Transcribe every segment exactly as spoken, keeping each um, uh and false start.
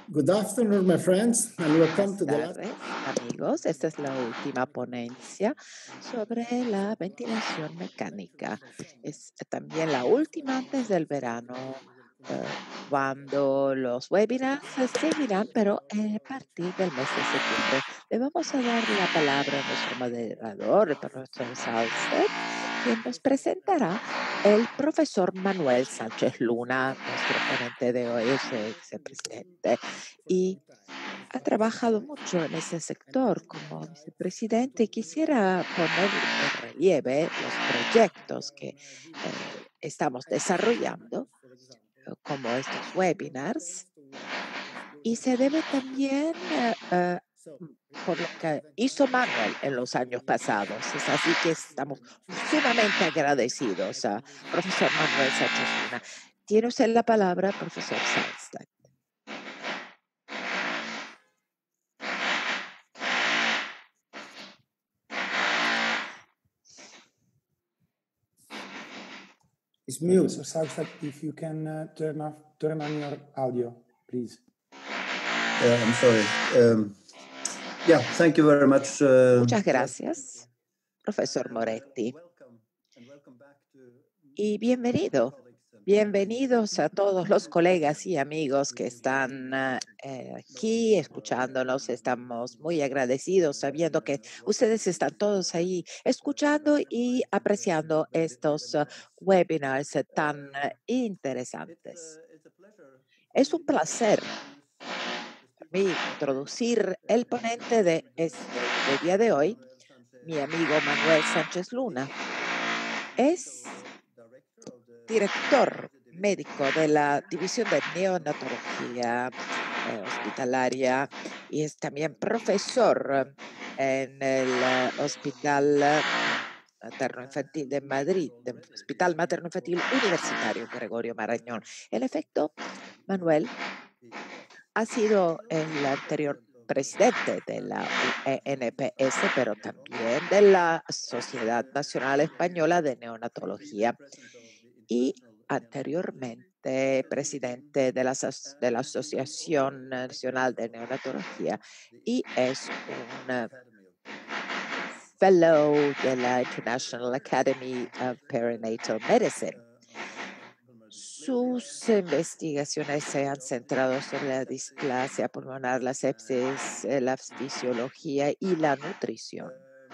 Good afternoon, my friends, and welcome Buenas to the last. tardes, amigos. Esta es la última ponencia sobre la ventilación mecánica. Es también la última antes del verano, eh, cuando los webinars se seguirán, pero a partir del mes de septiembre. Le vamos a dar la palabra a nuestro moderador, el profesor Salced, quien nos presentará el profesor Manuel Sánchez Luna, nuestro ponente de hoy, es el vicepresidente. Y ha trabajado mucho en ese sector como vicepresidente y quisiera poner en relieve los proyectos que eh, estamos desarrollando, eh, como estos webinars, y se debe también eh, eh, por lo que hizo Manuel en los años pasados. Es así que estamos sumamente agradecidos a profesor Manuel Sánchez Luna. Tiene usted la palabra, profesor Salstein. It's mute. Professor Salstad, if you can uh, turn off, turn on your audio, please. Uh, I'm sorry. Um, yeah, thank you very much. Uh, Muchas gracias, profesor Moretti. Y bienvenido. Bienvenidos a todos los colegas y amigos que están eh, aquí escuchándonos. Estamos muy agradecidos sabiendo que ustedes están todos ahí escuchando y apreciando estos uh, webinars tan uh, interesantes. Es un placer para mí introducir el ponente de este de día de hoy, mi amigo Manuel Sánchez Luna. Es director médico de la División de Neonatología eh, Hospitalaria y es también profesor en el uh, Hospital Materno Infantil de Madrid, de Hospital Materno Infantil Universitario Gregorio Marañón. En efecto, Manuel ha sido el anterior presidente de la U E N P S, pero también de la Sociedad Nacional Española de Neonatología y anteriormente presidente de la, de la Asociación Nacional de Neonatología y es un uh, fellow de la International Academy of Perinatal Medicine. Sus investigaciones se han centrado sobre la displasia pulmonar, la sepsis, la fisiología y la nutrición.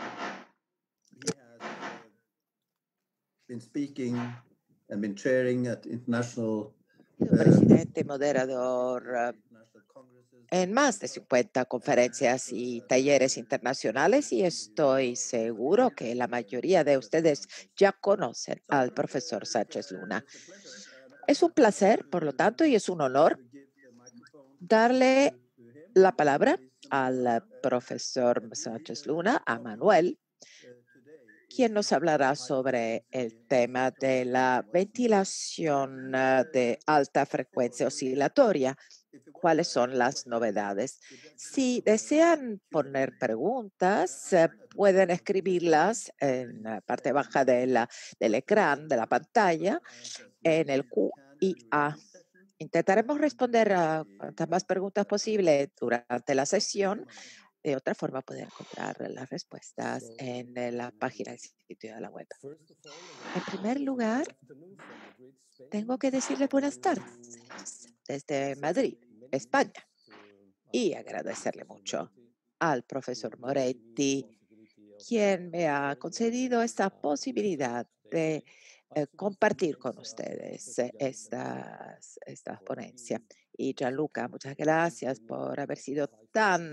Been speaking and been chairing at international presidente moderador en más de cincuenta conferencias y talleres internacionales y estoy seguro que la mayoría de ustedes ya conocen al profesor Sánchez Luna. Es un placer, por lo tanto, y es un honor darle la palabra al profesor Sánchez Luna, a Manuel, quien nos hablará sobre el tema de la ventilación de alta frecuencia oscilatoria. ¿Cuáles son las novedades? Si desean poner preguntas, eh, pueden escribirlas en la parte baja de la, del ecrán, de la pantalla, en el Q y A. Intentaremos responder a cuantas más preguntas posible durante la sesión. De otra forma, pueden encontrar las respuestas en la página del sitio de la web. En primer lugar, tengo que decirle buenas tardes desde Madrid, España, y agradecerle mucho al profesor Moretti, quien me ha concedido esta posibilidad de eh, compartir con ustedes esta, esta ponencia. Y Gianluca, muchas gracias por haber sido tan,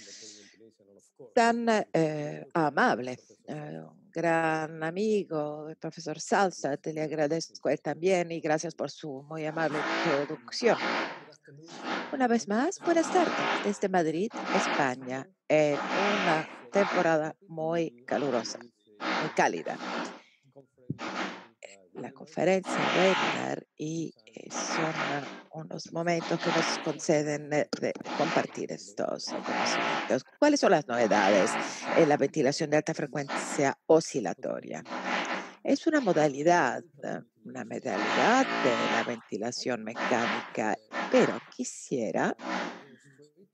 tan eh, amable. Eh, un gran amigo, el profesor Salsa, te le agradezco él también y gracias por su muy amable introducción. Una vez más, buenas tardes desde Madrid, España, en una temporada muy calurosa, muy cálida. La conferencia, webinar y eh, son unos momentos que nos conceden de, de compartir estos conocimientos. ¿Cuáles son las novedades en la ventilación de alta frecuencia oscilatoria? Es una modalidad, una modalidad de la ventilación mecánica, pero quisiera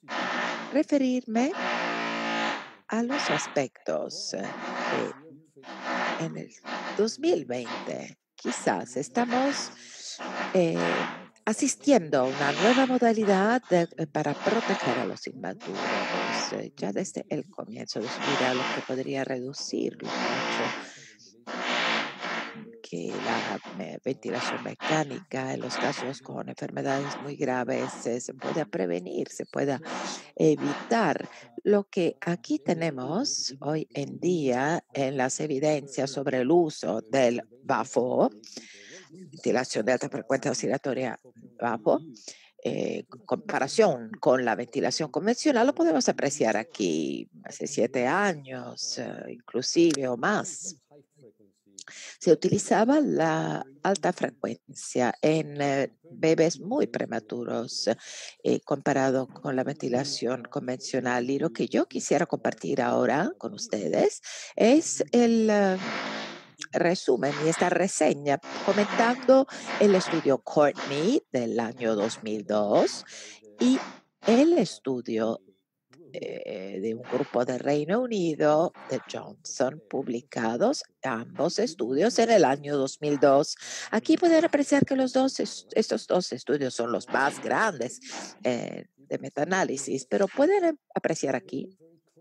referirme a los aspectos eh, que en el dos mil veinte quizás estamos eh, asistiendo a una nueva modalidad de- eh, para proteger a los inmaturos eh, ya desde el comienzo de su vida, lo que podría reducirlo mucho, que la me- ventilación mecánica en los casos con enfermedades muy graves eh, se pueda prevenir, se pueda evitar. Lo que aquí tenemos hoy en día en las evidencias sobre el uso del B A F O, ventilación de alta frecuencia oscilatoria B A F O, eh, comparación con la ventilación convencional, lo podemos apreciar aquí hace siete años, eh, inclusive o más. Se utilizaba la alta frecuencia en eh, bebés muy prematuros eh, comparado con la ventilación convencional. Y lo que yo quisiera compartir ahora con ustedes es el uh, resumen y esta reseña comentando el estudio Courtney del año dos mil dos y el estudio eh, de un grupo de Reino Unido, de Johnson, publicados ambos estudios en el año dos mil dos. Aquí pueden apreciar que los dos, estos dos estudios son los más grandes eh, de metaanálisis, pero pueden apreciar aquí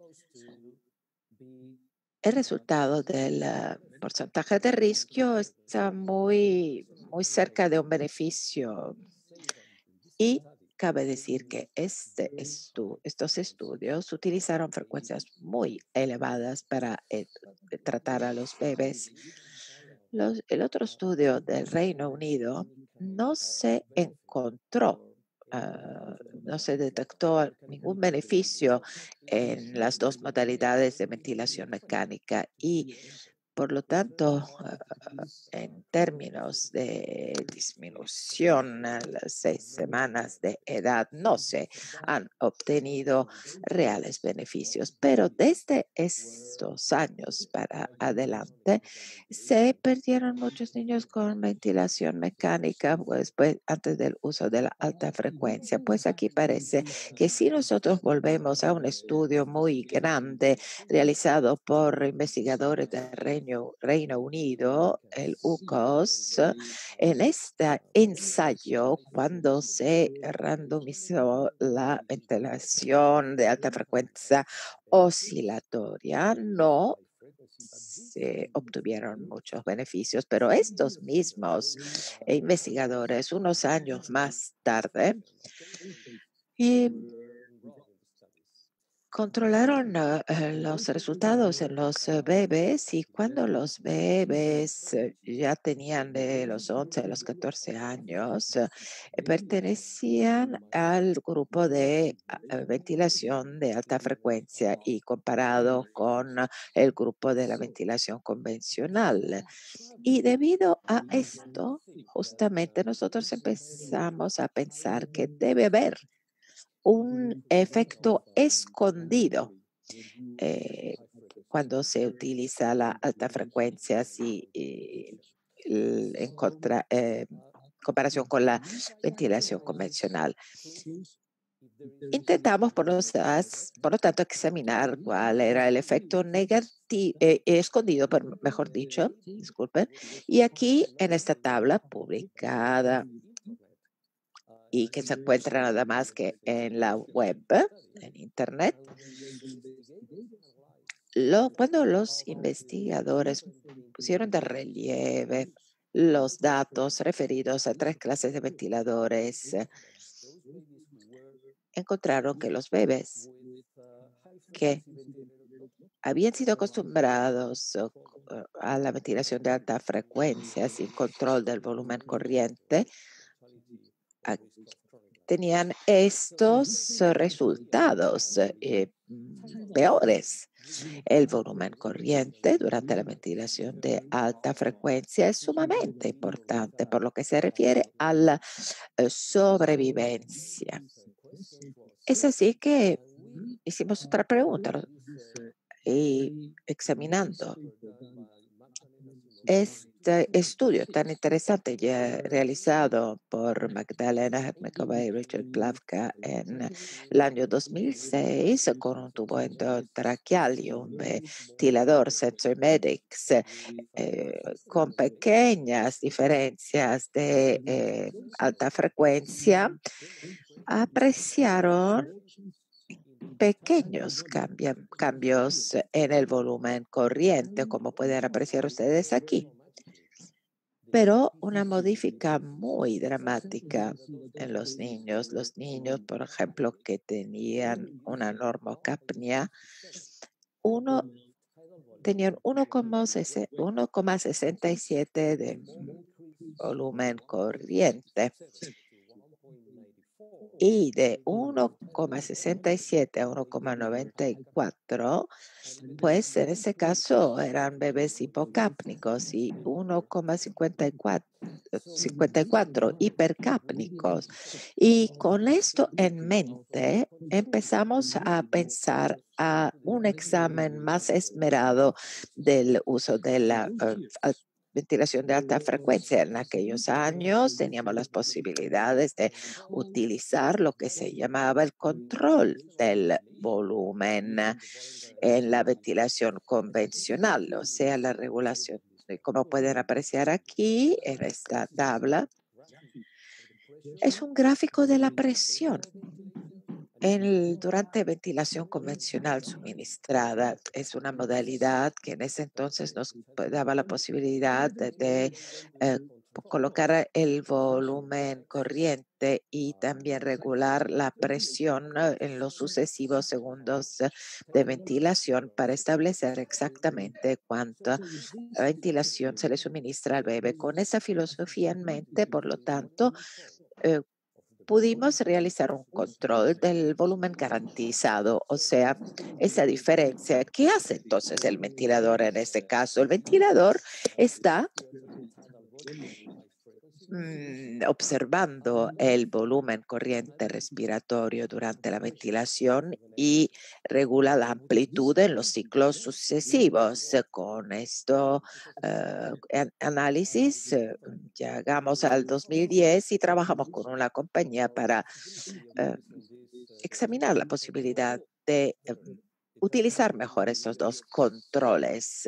el resultado del uh, porcentaje de riesgo está muy, muy cerca de un beneficio y cabe decir que este estu estos estudios utilizaron frecuencias muy elevadas para eh, tratar a los bebés. Los, el otro estudio del Reino Unido no se encontró, uh, no se detectó ningún beneficio en las dos modalidades de ventilación mecánica y por lo tanto, uh, en términos de disminución a las seis semanas de edad, no se han obtenido reales beneficios. Pero desde estos años para adelante, se perdieron muchos niños con ventilación mecánica, pues, pues antes del uso de la alta frecuencia. Pues aquí parece que si nosotros volvemos a un estudio muy grande realizado por investigadores del Reino, Reino Unido, el U C O S, en este ensayo, cuando se randomizó la ventilación de alta frecuencia oscilatoria, no se obtuvieron muchos beneficios, pero estos mismos investigadores, unos años más tarde, y controlaron uh, los resultados en los uh, bebés y cuando los bebés uh, ya tenían de los once a los catorce años, uh, pertenecían al grupo de uh, ventilación de alta frecuencia y comparado con uh, el grupo de la ventilación convencional. Y debido a esto, justamente nosotros empezamos a pensar que debe haber un efecto escondido eh, cuando se utiliza la alta frecuencia si, eh, en contra, eh, comparación con la ventilación convencional. Intentamos, por lo, por lo tanto, examinar cuál era el efecto negativo, eh, escondido, por, mejor dicho, disculpen. Y aquí en esta tabla publicada y que se encuentra nada más que en la web, en Internet. Lo, cuando los investigadores pusieron de relieve los datos referidos a tres clases de ventiladores, encontraron que los bebés que habían sido acostumbrados a la ventilación de alta frecuencia sin control del volumen corriente, tenían estos resultados eh, peores. El volumen corriente durante la ventilación de alta frecuencia es sumamente importante por lo que se refiere a la eh, sobrevivencia. Es así que hicimos otra pregunta y examinando este estudio tan interesante ya realizado por Magdalena Hermekova y Richard Plavka en el año dos mil seis con un tubo endotraqueal y un ventilador SensorMedics eh, con pequeñas diferencias de eh, alta frecuencia, apreciaron pequeños cambia, cambios en el volumen corriente, como pueden apreciar ustedes aquí, pero una modifica muy dramática en los niños. Los niños, por ejemplo, que tenían una normocapnia, uno tenían uno coma sesenta y siete de volumen corriente y de uno coma sesenta y siete a uno coma noventa y cuatro, pues en ese caso eran bebés hipocápnicos y uno coma cincuenta y cuatro hipercápnicos. Y con esto en mente empezamos a pensar a un examen más esmerado del uso de la uh, ventilación de alta frecuencia. En aquellos años teníamos las posibilidades de utilizar lo que se llamaba el control del volumen en la ventilación convencional, o sea, la regulación. Como pueden apreciar aquí en esta tabla, es un gráfico de la presión. El, durante ventilación convencional suministrada es una modalidad que en ese entonces nos daba la posibilidad de, de eh, colocar el volumen corriente y también regular la presión en los sucesivos segundos de ventilación para establecer exactamente cuánta ventilación se le suministra al bebé. Con esa filosofía en mente, por lo tanto, eh, pudimos realizar un control del volumen garantizado, o sea, esa diferencia. ¿Qué hace entonces el ventilador en este caso? El ventilador está mm, observando el volumen corriente respiratorio durante la ventilación y regula la amplitud en los ciclos sucesivos. Con esto uh, análisis uh, llegamos al dos mil diez y trabajamos con una compañía para uh, examinar la posibilidad de um, utilizar mejor estos dos controles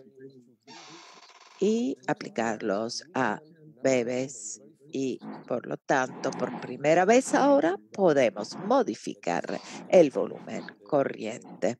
y aplicarlos a bebés y por lo tanto por primera vez ahora podemos modificar el volumen corriente.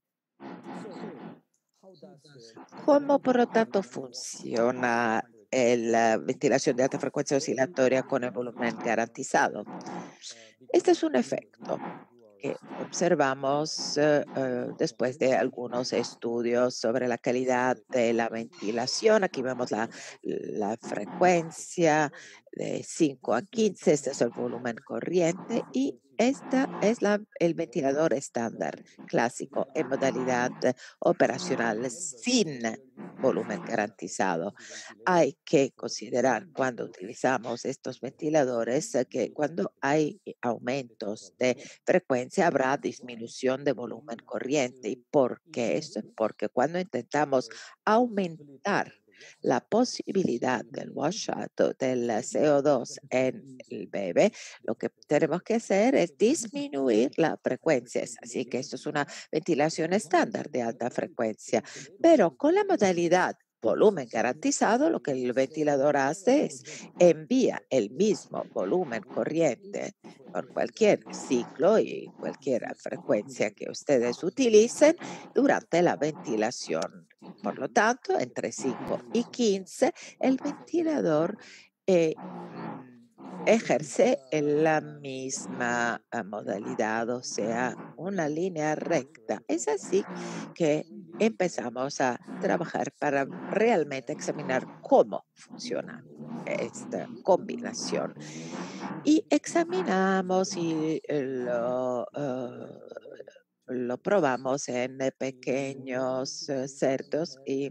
¿Cómo por lo tanto funciona la ventilación de alta frecuencia oscilatoria con el volumen garantizado? Este es un efecto que observamos uh, uh, después de algunos estudios sobre la calidad de la ventilación. Aquí vemos la, la frecuencia de cinco a quince, este es el volumen corriente y esta es la, el ventilador estándar clásico en modalidad operacional sin volumen garantizado. Hay que considerar cuando utilizamos estos ventiladores que cuando hay aumentos de frecuencia habrá disminución de volumen corriente. ¿Y por qué esto? Porque cuando intentamos aumentar la posibilidad del washout del C O dos en el bebé, lo que tenemos que hacer es disminuir la frecuencia. Así que esto es una ventilación estándar de alta frecuencia, pero con la modalidad volumen garantizado, lo que el ventilador hace es envía el mismo volumen corriente por cualquier ciclo y cualquier frecuencia que ustedes utilicen durante la ventilación. Por lo tanto, entre cinco y quince, el ventilador eh, ejerce la misma modalidad, o sea, una línea recta. Es así que empezamos a trabajar para realmente examinar cómo funciona esta combinación. Y examinamos y lo, uh, lo probamos en pequeños uh, cerdos y,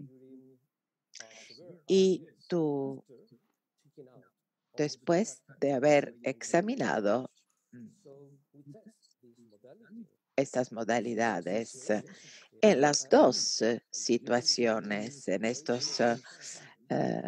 y tú, después de haber examinado estas modalidades en las dos uh, situaciones, en estos uh, eh,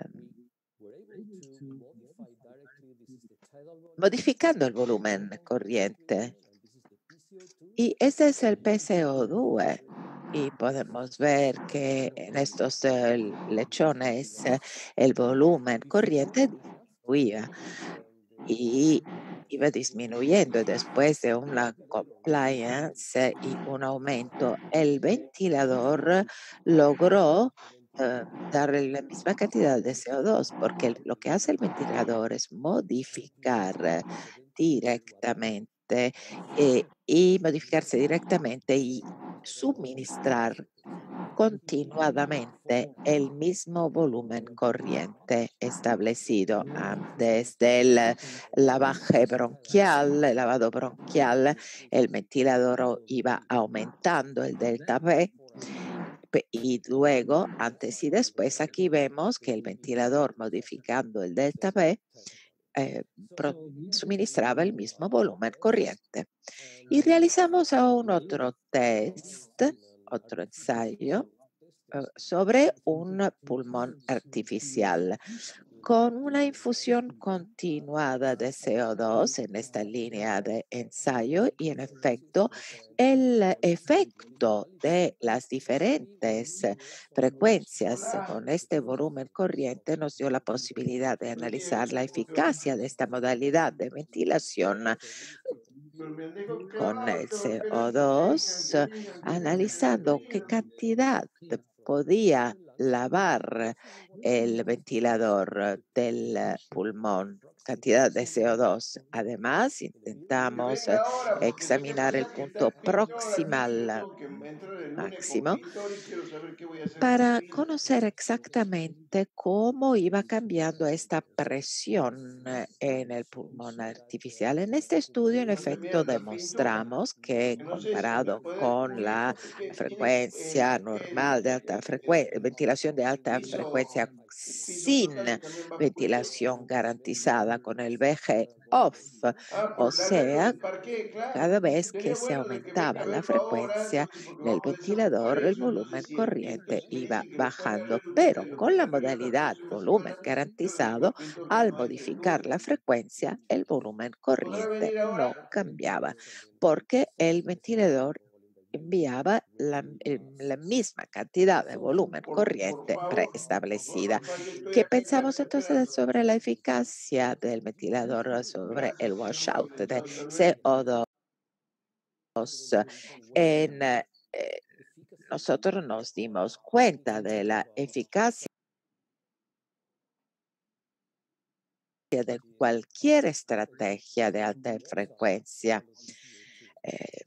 modificando el volumen corriente. Y ese es el P C O dos. Y podemos ver que en estos eh, lechones eh, el volumen corriente disminuía y iba disminuyendo después de una compliance y un aumento. El ventilador logró eh, darle la misma cantidad de C O dos, porque el- lo que hace el ventilador es modificar eh, directamente eh, y modificarse directamente y suministrar continuadamente el mismo volumen corriente establecido ah, desde el lavaje bronquial, el lavado bronquial. El ventilador iba aumentando el delta P pe- y luego, antes y después, aquí vemos que el ventilador modificando el delta P eh, pro- suministraba el mismo volumen corriente. Y realizamos aún otro test, otro ensayo eh, sobre un pulmón artificial con una infusión continuada de C O dos en esta línea de ensayo, y en efecto el efecto de las diferentes eh, frecuencias con este volumen corriente nos dio la posibilidad de analizar la eficacia de esta modalidad de ventilación con el C O dos, eh, analizando qué cantidad de- podía lavar el ventilador del eh, pulmón, cantidad de C O dos. Además, intentamos eh, examinar el punto proximal eh, máximo para conocer exactamente cómo iba cambiando esta presión eh, en el pulmón artificial. En este estudio, en efecto, demostramos que comparado con la frecuencia normal de alta frecuencia, ventilación de alta frecuencia sin ventilación garantizada, con el V G off, o sea, cada vez que se aumentaba la frecuencia en el ventilador, el volumen corriente iba bajando, pero con la modalidad volumen garantizado, al modificar la frecuencia, el volumen corriente no cambiaba, porque el ventilador enviaba la, eh, la misma cantidad de volumen corriente preestablecida. ¿Qué pensamos entonces sobre la eficacia del ventilador sobre el washout de C O dos? En, eh, nosotros nos dimos cuenta de la eficacia de cualquier estrategia de alta frecuencia. Eh,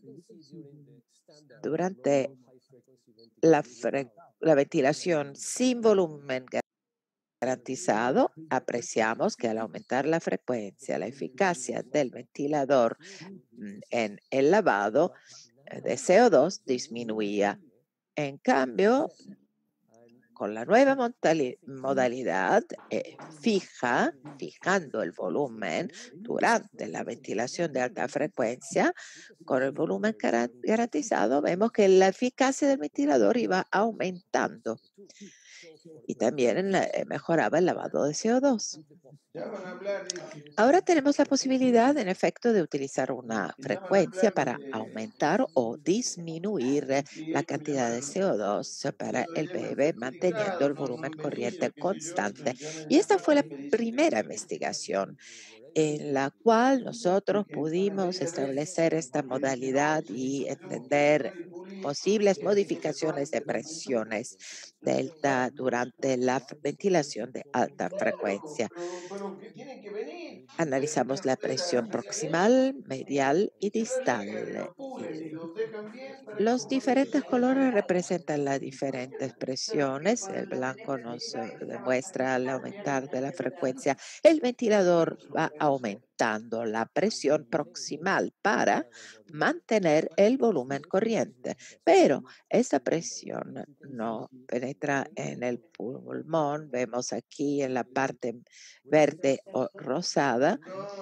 durante la, fre- la ventilación sin volumen garantizado, apreciamos que al aumentar la frecuencia, la eficacia del ventilador mm, en el lavado eh, de C O dos disminuía. En cambio, con la nueva modali- modalidad eh, fija, fijando el volumen durante la ventilación de alta frecuencia, con el volumen cara- garantizado, vemos que la eficacia del ventilador iba aumentando y también la- eh, mejoraba el lavado de C O dos. Ahora tenemos la posibilidad, en efecto, de utilizar una frecuencia para aumentar o disminuir eh, la cantidad de C O dos para el bebé, manteniendo el volumen corriente constante. Y esta fue la primera investigación en la cual nosotros pudimos establecer esta modalidad y entender posibles modificaciones de presiones delta durante la f- ventilación de alta frecuencia. Analizamos la presión proximal, medial y distal. Y los diferentes colores representan las diferentes presiones. El blanco nos eh, demuestra al aumentar de la frecuencia, el ventilador va aumentando la presión proximal para mantener el volumen corriente. Pero esta presión no penetra en el pulmón. Vemos aquí en la parte verde o rosada,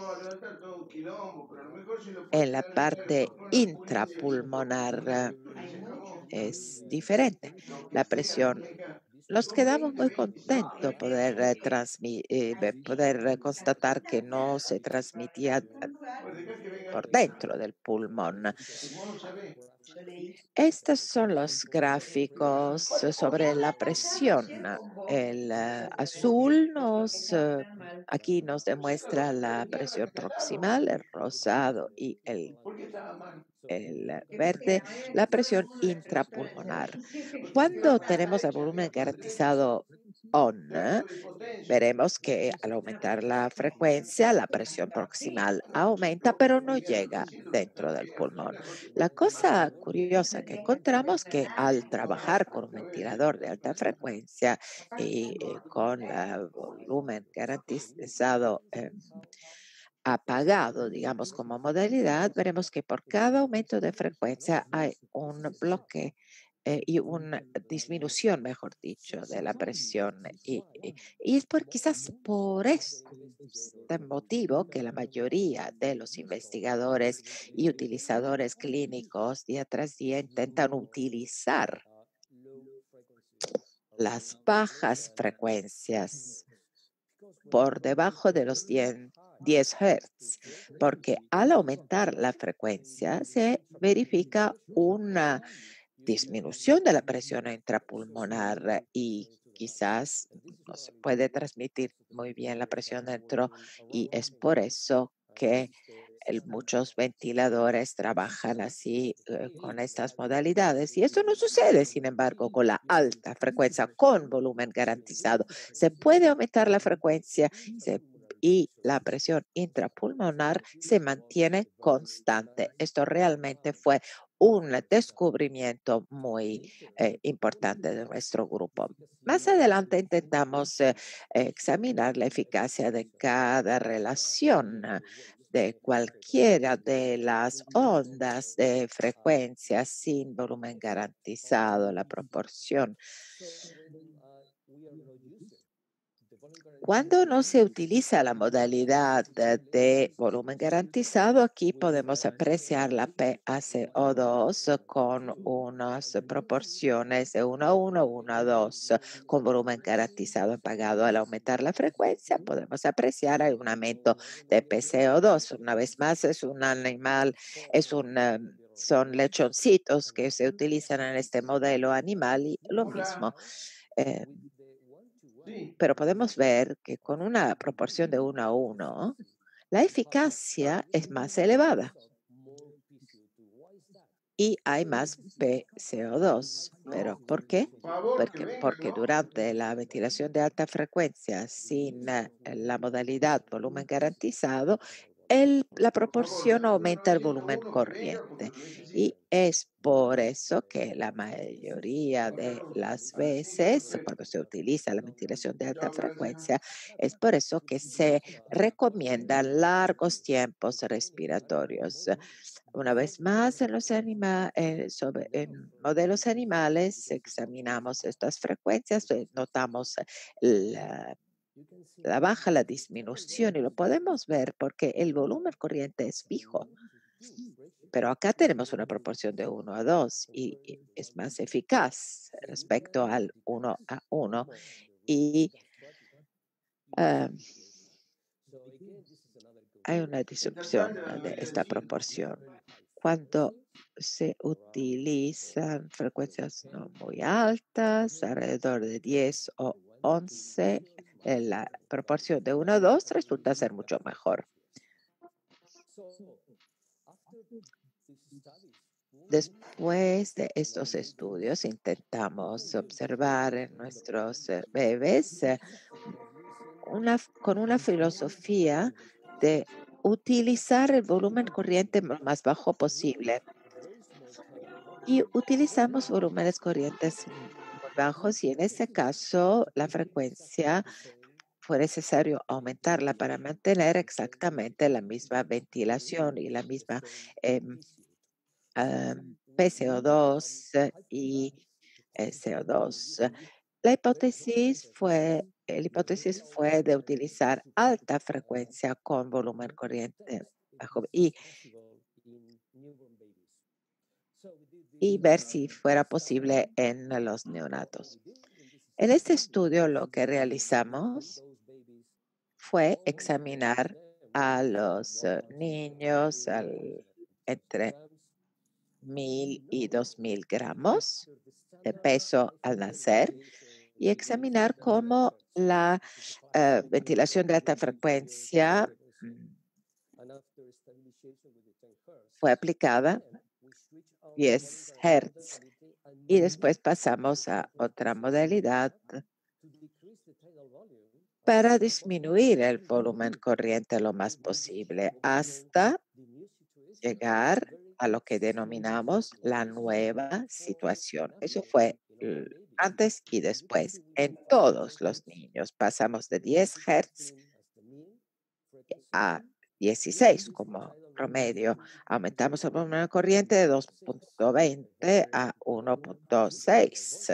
en la parte intrapulmonar eh, es diferente. La presión nos quedamos muy contentos poder, eh, transmi- eh, ve- poder eh, constatar que no se transmitía eh, por dentro del pulmón. Estos son los gráficos sobre la presión. El eh, azul nos, eh, aquí nos demuestra la presión proximal, el rosado y el el verde, la presión intrapulmonar. Cuando tenemos el volumen garantizado on, veremos que al aumentar la frecuencia, la presión proximal aumenta, pero no llega dentro del pulmón. La cosa curiosa que encontramos que al trabajar con un ventilador de alta frecuencia y eh, con el volumen garantizado eh, apagado, digamos, como modalidad, veremos que por cada aumento de frecuencia hay un bloque eh, y una disminución, mejor dicho, de la presión. Y, y, y es por, quizás por este motivo que la mayoría de los investigadores y utilizadores clínicos día tras día intentan utilizar las bajas frecuencias por debajo de los diez hertz, porque al aumentar la frecuencia se verifica una disminución de la presión intrapulmonar y quizás no se puede transmitir muy bien la presión dentro y es por eso que el, muchos ventiladores trabajan así eh, con estas modalidades. Y esto no sucede, sin embargo, con la alta frecuencia, con volumen garantizado. Se puede aumentar la frecuencia se, y la presión intrapulmonar se mantiene constante. Esto realmente fue un descubrimiento muy eh, importante de nuestro grupo. Más adelante intentamos eh, examinar la eficacia de cada relación de cualquiera de las ondas de frecuencia sin volumen garantizado, la proporción. Cuando no se utiliza la modalidad de volumen garantizado, aquí podemos apreciar la P A C O dos con unas proporciones de uno a uno, uno a dos, con volumen garantizado apagado. Al aumentar la frecuencia, podemos apreciar un aumento de P C O dos. Una vez más, es un animal, es un, um, son lechoncitos que se utilizan en este modelo animal y lo mismo. Eh, pero podemos ver que con una proporción de uno a uno, la eficacia es más elevada y hay más P C O dos. ¿Pero por qué? Porque, porque durante la ventilación de alta frecuencia sin uh, la modalidad volumen garantizado, el, la proporción aumenta el volumen corriente y es por eso que la mayoría de las veces cuando se utiliza la ventilación de alta frecuencia, es por eso que se recomiendan largos tiempos respiratorios. Una vez más, en los anima, eh, sobre, en modelos animales examinamos estas frecuencias, eh, notamos la la baja, la disminución, y lo podemos ver porque el volumen corriente es fijo. Pero acá tenemos una proporción de uno a dos y, y es más eficaz respecto al uno a uno. Y uh, hay una disrupción de esta proporción. Cuando se utilizan frecuencias no muy altas, alrededor de diez o once, la proporción de uno a dos resulta ser mucho mejor. Después de estos estudios, intentamos observar en nuestros bebés una, con una filosofía de utilizar el volumen corriente lo más bajo posible. Y utilizamos volúmenes corrientes muy bajos y en este caso la frecuencia fue necesario aumentarla para mantener exactamente la misma ventilación y la misma eh, um, P C O dos y eh, C O dos. La hipótesis fue, la hipótesis fue de utilizar alta frecuencia con volumen corriente bajo y, y ver si fuera posible en los neonatos. En este estudio lo que realizamos fue examinar a los uh, niños al, entre mil y dos mil gramos de peso al nacer y examinar cómo la uh, ventilación de alta frecuencia mm, fue aplicada, diez hertz, y después pasamos a otra modalidad para disminuir el volumen corriente lo más posible hasta llegar a lo que denominamos la nueva situación. Eso fue eh, antes y después. En todos los niños pasamos de diez hertz a dieciséis como promedio. Aumentamos el volumen corriente de dos punto veinte a uno punto seis.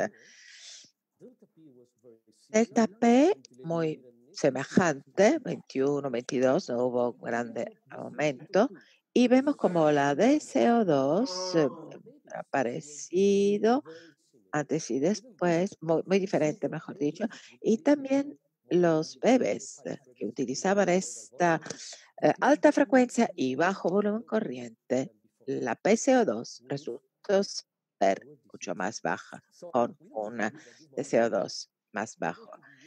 Delta P muy semejante, veintiuno, veintidós, no hubo grande aumento. Y vemos como la de C O dos eh, ha aparecido antes y después, muy, muy diferente, mejor dicho. Y también los bebés eh, que utilizaban esta eh, alta frecuencia y bajo volumen corriente, la P C O dos resultó ser mucho más baja, con una de C O dos más bajo.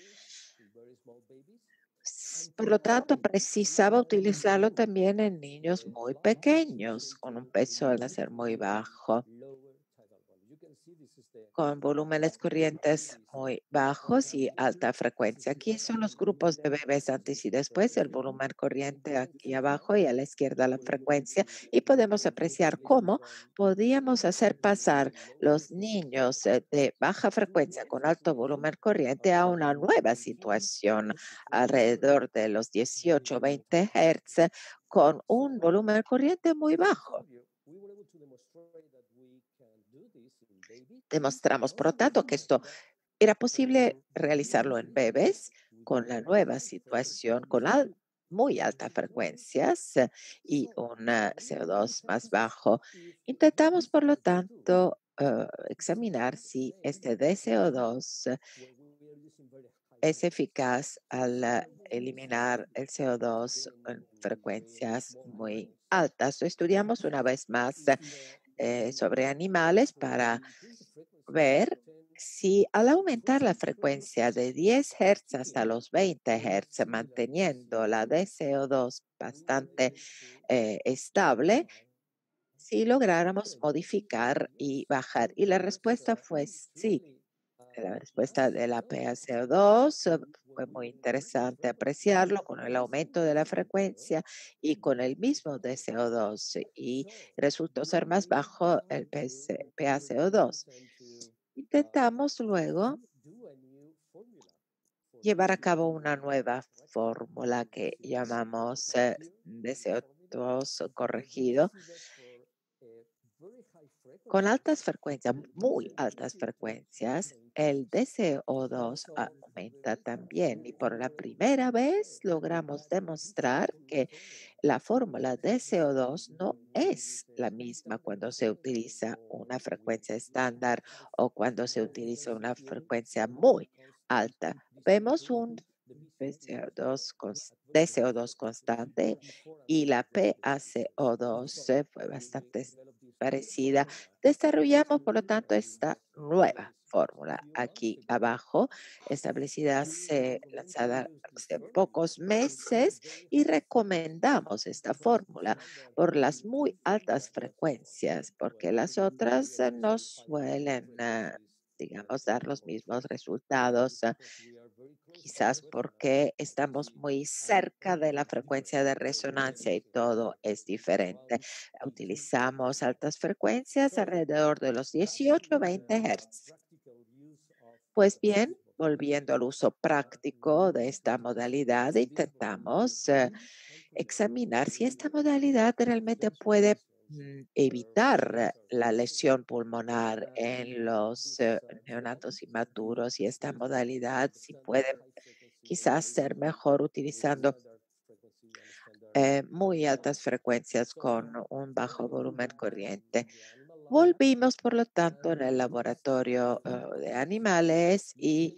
Por lo tanto, precisaba utilizarlo también en niños muy pequeños, con un peso al nacer muy bajo, con volúmenes corrientes muy bajos y alta frecuencia. Aquí son los grupos de bebés antes y después, el volumen corriente aquí abajo y a la izquierda la frecuencia, y podemos apreciar cómo podíamos hacer pasar los niños eh, de baja frecuencia con alto volumen corriente a una nueva situación alrededor de los dieciocho, veinte hertz con un volumen corriente muy bajo. Demostramos, por lo tanto, que esto era posible realizarlo en bebés con la nueva situación, con al, muy altas frecuencias eh, y un uh, C O dos más bajo. Intentamos, por lo tanto, uh, examinar si este D C O dos uh, es eficaz al uh, eliminar el C O dos en frecuencias muy altas. Lo estudiamos una vez más eh, sobre animales para ver si al aumentar la frecuencia de diez hertz hasta los veinte hertz, manteniendo la de C O dos bastante eh, estable, si lográramos modificar y bajar. Y la respuesta fue sí. La respuesta de la P A C O dos eh, fue muy interesante apreciarlo con el aumento de la frecuencia y con el mismo de C O dos, y resultó ser más bajo el P A C O dos. Intentamos luego llevar a cabo una nueva fórmula que llamamos eh, D C O dos corregido con altas frecuencias, muy altas frecuencias. El D C O dos aumenta también, y por la primera vez logramos demostrar que la fórmula D C O dos no es la misma cuando se utiliza una frecuencia estándar o cuando se utiliza una frecuencia muy alta. Vemos un D C O dos, D C O dos constante, y la P A C O dos fue bastante parecida. Desarrollamos, por lo tanto, esta nueva fórmula aquí abajo, establecida hace, lanzada hace pocos meses, y recomendamos esta fórmula por las muy altas frecuencias, porque las otras eh, no suelen, uh, digamos, dar los mismos resultados, uh, quizás porque estamos muy cerca de la frecuencia de resonancia y todo es diferente. Utilizamos altas frecuencias alrededor de los dieciocho, veinte hertz. Pues bien, volviendo al uso práctico de esta modalidad, intentamos uh, examinar si esta modalidad realmente puede mm, evitar la lesión pulmonar en los uh, neonatos inmaturos, y esta modalidad si puede quizás ser mejor utilizando eh, muy altas frecuencias con un bajo volumen corriente. Volvimos, por lo tanto, en el laboratorio uh, de animales y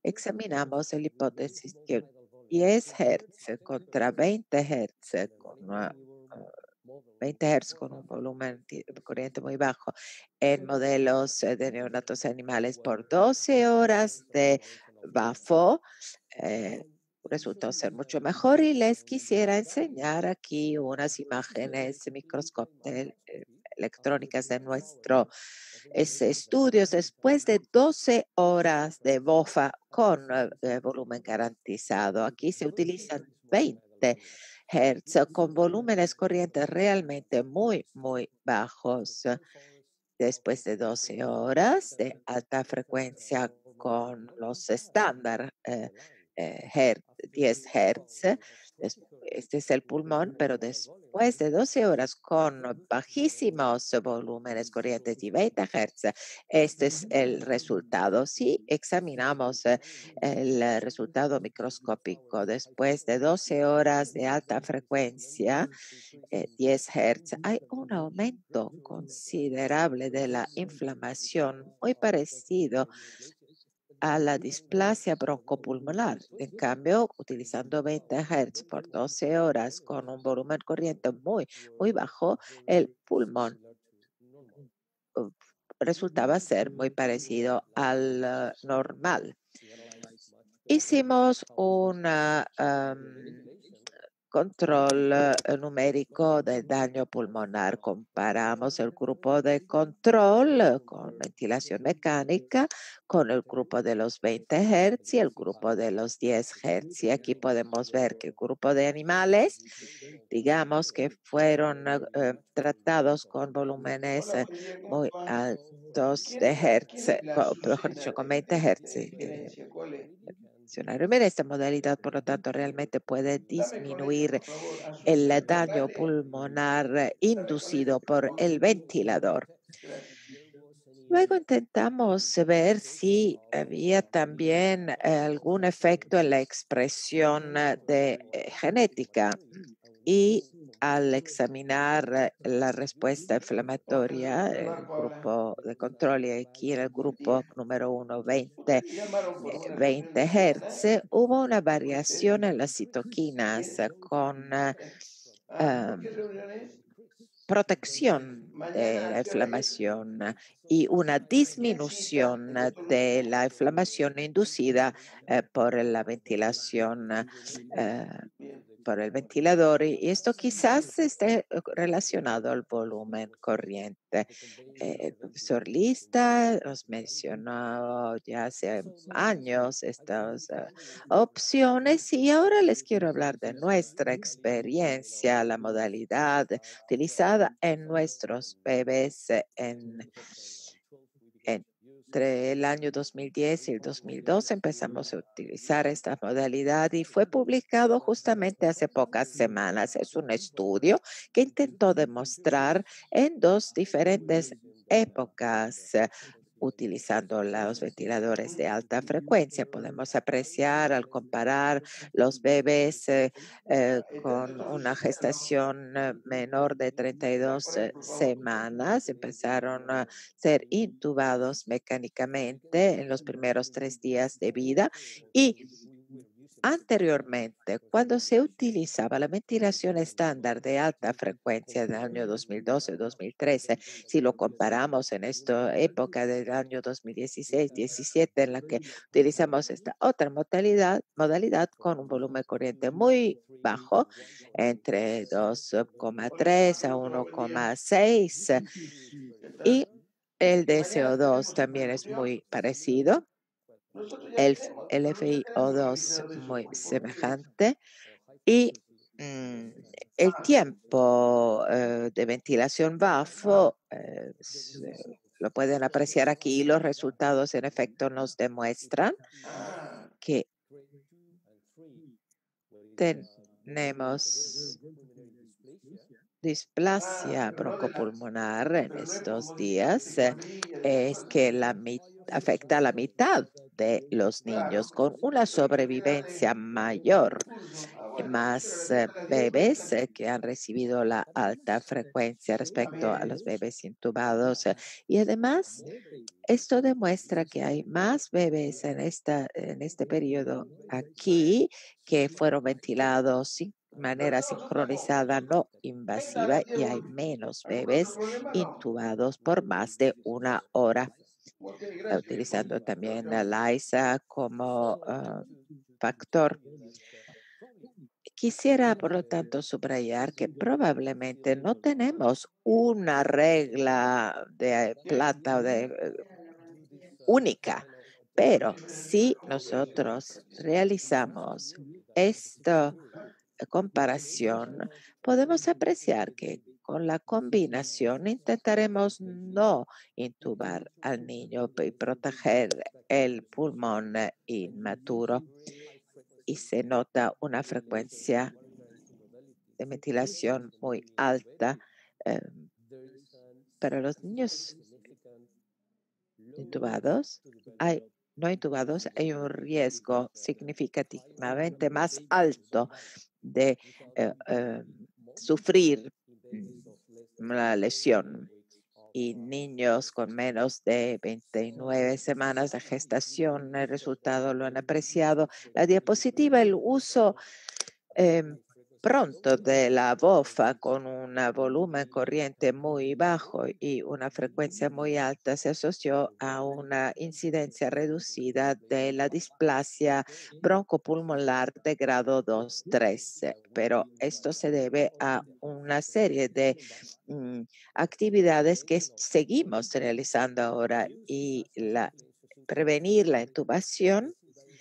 examinamos la hipótesis que diez hertz contra veinte hertz con una, uh, veinte hertz con un volumen de corriente muy bajo en modelos de neonatos animales por doce horas de bafo, eh, resultó ser mucho mejor, y les quisiera enseñar aquí unas imágenes microscópicas electrónicas de nuestro estudios después de doce horas de BOFA con eh, volumen garantizado. Aquí se utilizan veinte hertz con volúmenes corrientes realmente muy, muy bajos. Después de doce horas de alta frecuencia con los estándar eh, eh, hertz, diez hertz, este es el pulmón, pero después de doce horas con bajísimos volúmenes corrientes y veinte hertz, este es el resultado. Si examinamos eh, el resultado microscópico después de doce horas de alta frecuencia, eh, diez hertz, hay un aumento considerable de la inflamación muy parecido a la displasia broncopulmonar. En cambio, utilizando veinte hertz por doce horas con un volumen corriente muy, muy bajo, el pulmón uh, resultaba ser muy parecido al uh, normal. Hicimos una um, control uh, numérico del daño pulmonar. Comparamos el grupo de control uh, con ventilación mecánica con el grupo de los veinte hertz y el grupo de los diez hertz. Y aquí podemos ver que el grupo de animales, digamos que fueron uh, uh, tratados con volúmenes uh, muy altos de hertz, con, mejor dicho, con veinte hertz. Eh, Mira, esta modalidad, por lo tanto, realmente puede disminuir el daño pulmonar inducido por el ventilador. Luego intentamos ver si había también algún efecto en la expresión de eh, genética, y al examinar la respuesta inflamatoria, el grupo de control, y aquí en el grupo número uno, veinte, veinte hertz, hubo una variación en las citoquinas con uh, um, protección de la inflamación y una disminución de la inflamación inducida uh, por la ventilación uh, por el ventilador, y esto quizás esté relacionado al volumen corriente. Eh, el profesor Lista nos mencionó ya hace años estas uh, opciones, y ahora les quiero hablar de nuestra experiencia, la modalidad utilizada en nuestros bebés en, en entre el año dos mil diez y el dos mil doce empezamos a utilizar esta modalidad, y fue publicado justamente hace pocas semanas. Es un estudio que intentó demostrar en dos diferentes épocas, utilizando los ventiladores de alta frecuencia. Podemos apreciar al comparar los bebés eh, eh, con una gestación eh, menor de treinta y dos eh, semanas. Empezaron a ser intubados mecánicamente en los primeros tres días de vida, y anteriormente, cuando se utilizaba la ventilación estándar de alta frecuencia del año dos mil doce dos mil trece, si lo comparamos en esta época del año dos mil dieciséis diecisiete, en la que utilizamos esta otra modalidad, modalidad con un volumen corriente muy bajo, entre dos coma tres a uno coma seis, y el de C O dos también es muy parecido. El, el F I O dos muy semejante, y mm, el tiempo eh, de ventilación bafo eh, se, lo pueden apreciar aquí. Los resultados en efecto nos demuestran que tenemos displasia broncopulmonar en estos días, eh, es que la mitad afecta a la mitad de los niños con una sobrevivencia mayor más eh, bebés eh, que han recibido la alta frecuencia respecto a los bebés intubados. eh, Y además, esto demuestra que hay más bebés en, esta, en este periodo aquí que fueron ventilados sin manera sincronizada, no invasiva, y hay menos bebés intubados por más de una hora, eh, utilizando también la LISA como uh, factor. Quisiera, por lo tanto, subrayar que probablemente no tenemos una regla de plata o de eh, única, pero si nosotros realizamos esta comparación, podemos apreciar que con la combinación intentaremos no intubar al niño y proteger el pulmón inmaturo, y se nota una frecuencia de ventilación muy alta. Eh, para los niños intubados, hay, no intubados, hay un riesgo significativamente más alto de eh, eh, sufrir una lesión, y niños con menos de veintinueve semanas de gestación, el resultado lo han apreciado. La diapositiva, el uso eh, pronto de la bofa con un volumen corriente muy bajo y una frecuencia muy alta se asoció a una incidencia reducida de la displasia broncopulmonar de grado dos tres, pero esto se debe a una serie de mm, actividades que seguimos realizando ahora, y la, prevenir la intubación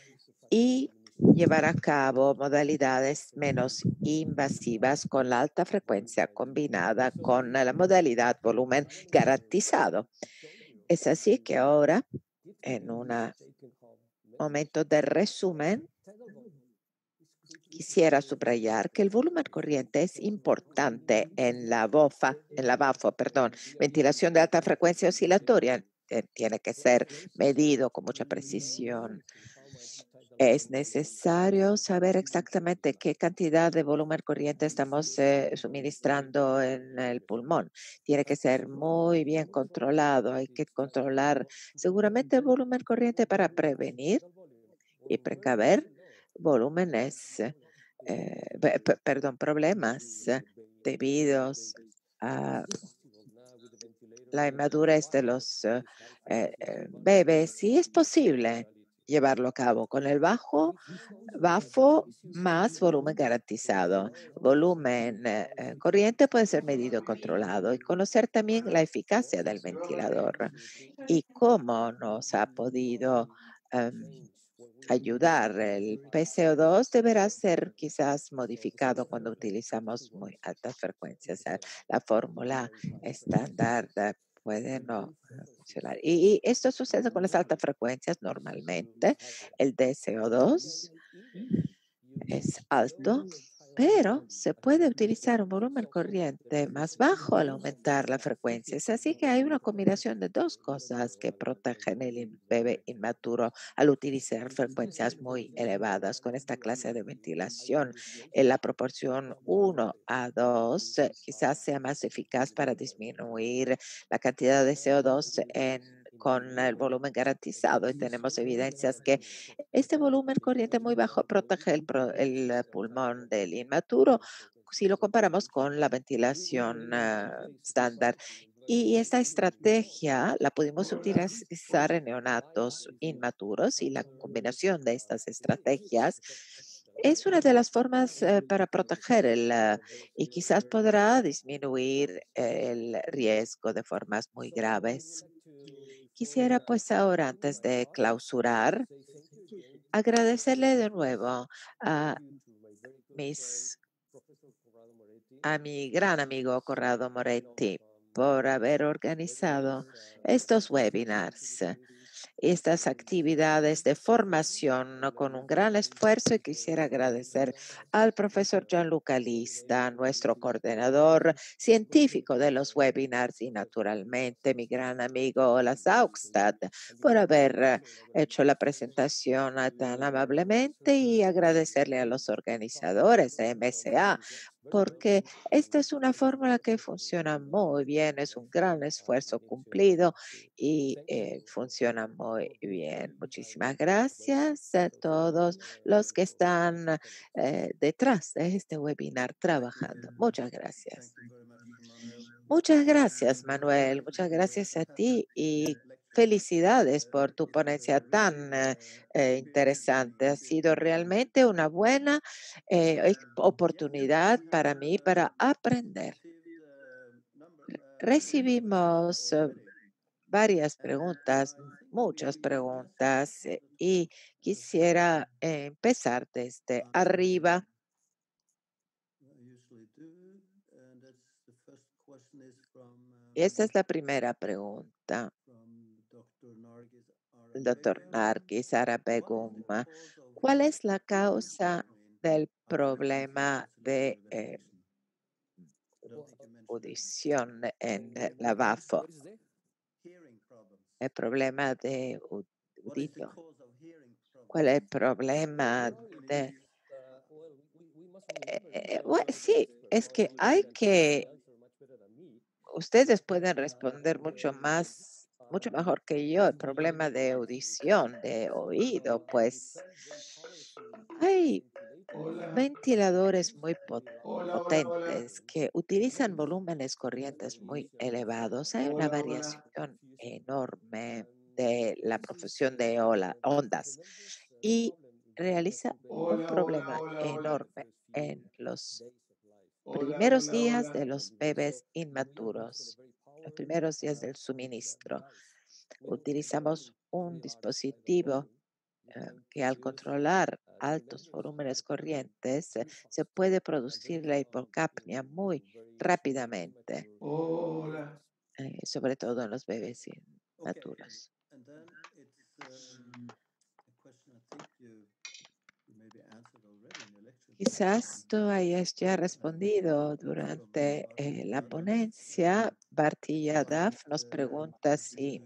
y llevar a cabo modalidades menos invasivas con la alta frecuencia combinada con la modalidad volumen garantizado. Es así que ahora, en un momento de resumen, quisiera subrayar que el volumen corriente es importante en la BOFA, en la BAFO, perdón, ventilación de alta frecuencia oscilatoria. Tiene que ser medido con mucha precisión. Es necesario saber exactamente qué cantidad de volumen corriente estamos eh, suministrando en el pulmón. Tiene que ser muy bien controlado. Hay que controlar seguramente el volumen corriente para prevenir y precaver volúmenes, eh, perdón, problemas debidos a la inmadurez de los uh, eh, bebés. Sí es posible llevarlo a cabo con el bajo BAFO más volumen garantizado. Volumen eh, corriente puede ser medido y controlado, y conocer también la eficacia del ventilador y cómo nos ha podido um, ayudar. El P C O dos deberá ser quizás modificado cuando utilizamos muy altas frecuencias. La fórmula estándar puede no funcionar. Y, y esto sucede con las altas frecuencias normalmente. El D C O dos es alto, pero se puede utilizar un volumen corriente más bajo al aumentar la frecuencia. Es así que hay una combinación de dos cosas que protegen el bebé inmaturo al utilizar frecuencias muy elevadas. Con esta clase de ventilación, en la proporción uno a dos quizás sea más eficaz para disminuir la cantidad de C O dos en con el volumen garantizado, y tenemos evidencias que este volumen corriente muy bajo protege el, el pulmón del inmaturo si lo comparamos con la ventilación uh, estándar. Y esta estrategia la pudimos utilizar en neonatos inmaturos, y la combinación de estas estrategias es una de las formas uh, para proteger el, uh, y quizás podrá disminuir el riesgo de formas muy graves. Quisiera pues ahora, antes de clausurar, agradecerle de nuevo a, mis, a mi gran amigo Corrado Moretti por haber organizado estos webinars estas actividades de formación con un gran esfuerzo y quisiera agradecer al profesor Gianluca Lista, nuestro coordinador científico de los webinars y naturalmente mi gran amigo Ola Saugstad por haber hecho la presentación tan amablemente y agradecerle a los organizadores de M S A porque esta es una fórmula que funciona muy bien, es un gran esfuerzo cumplido y eh, funciona muy bien. Muchísimas gracias a todos los que están eh, detrás de este webinar trabajando. Muchas gracias. Muchas gracias, Manuel. Muchas gracias a ti y felicidades por tu ponencia tan eh, eh, interesante. Ha sido realmente una buena eh, oportunidad para mí para aprender. Recibimos eh, varias preguntas, muchas preguntas eh, y quisiera eh, empezar desde arriba. Esa es la primera pregunta. El doctor Nargis Arabegum. ¿Cuál es la causa del problema de eh, audición en la V A F O? El problema de audito. ¿Cuál es el problema de...? Eh, bueno, sí, es que hay que... Ustedes pueden responder mucho más, mucho mejor que yo, el problema de audición, de oído, pues hay ventiladores muy potentes que utilizan volúmenes corrientes muy elevados. Hay una variación enorme de la profesión de ondas y realiza un problema enorme en los primeros días de los bebés inmaturos, los primeros días del suministro. Utilizamos un dispositivo eh, que al controlar altos volúmenes corrientes eh, se puede producir la hipocapnia muy rápidamente, Hola. eh, sobre todo en los bebés inmaturos. Quizás tú hayas ya respondido durante eh, la ponencia. Bartilla Daf nos pregunta si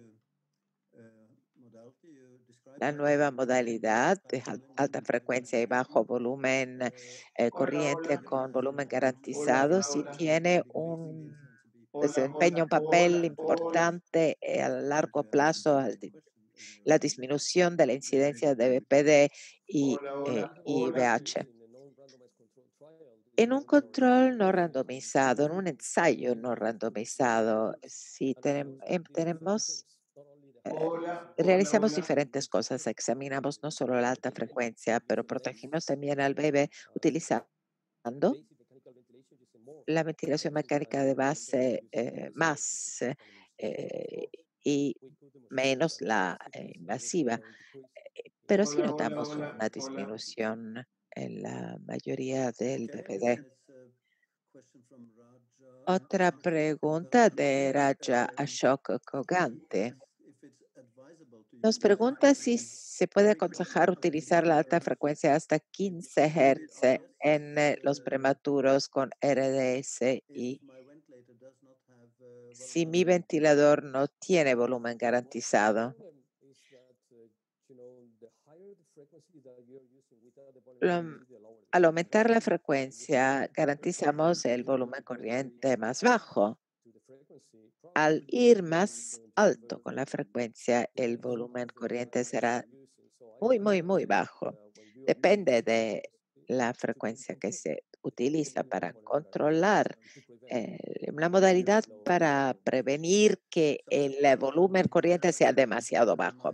la nueva modalidad de alta frecuencia y bajo volumen eh, corriente Hola, con volumen hola. garantizado, Hola, si hola. tiene un Hola, desempeño, un hola, papel hola, hola. importante eh, a largo plazo, al di- la disminución de la incidencia de B P D y, Hola, eh, hola, y hola. V I H. En un control no randomizado, en un ensayo no randomizado, si tenem- em- tenemos, eh, Hola, hola, realizamos hola. diferentes cosas, examinamos no solo la alta frecuencia, pero protegimos también al bebé utilizando la ventilación mecánica de base eh, más eh, y menos la eh, invasiva, pero sí Hola, hola, notamos hola, una hola. disminución en la mayoría del B P D. Otra pregunta de Raja Ashok Kogante. Nos pregunta si se puede aconsejar utilizar la alta frecuencia hasta quince hertz en eh, los prematuros con R D S y si mi ventilador no tiene volumen garantizado. Lo- al aumentar la frecuencia, garantizamos el volumen corriente más bajo. Al ir más alto con la frecuencia, el volumen corriente será muy, muy, muy bajo. Depende de la frecuencia que se utiliza para controlar eh, la modalidad para prevenir que el volumen corriente sea demasiado bajo.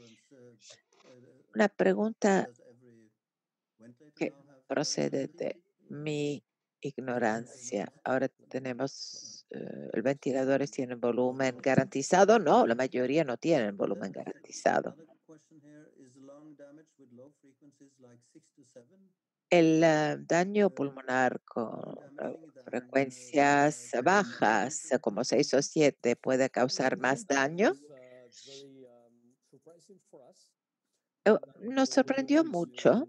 Una pregunta que procede de mi ignorancia. Ahora tenemos, eh, ¿el ventiladores tienen volumen garantizado? No, la mayoría no tienen volumen garantizado. El uh, daño pulmonar con uh, frecuencias bajas, como seis o siete, puede causar más daño. Eh, Nos sorprendió mucho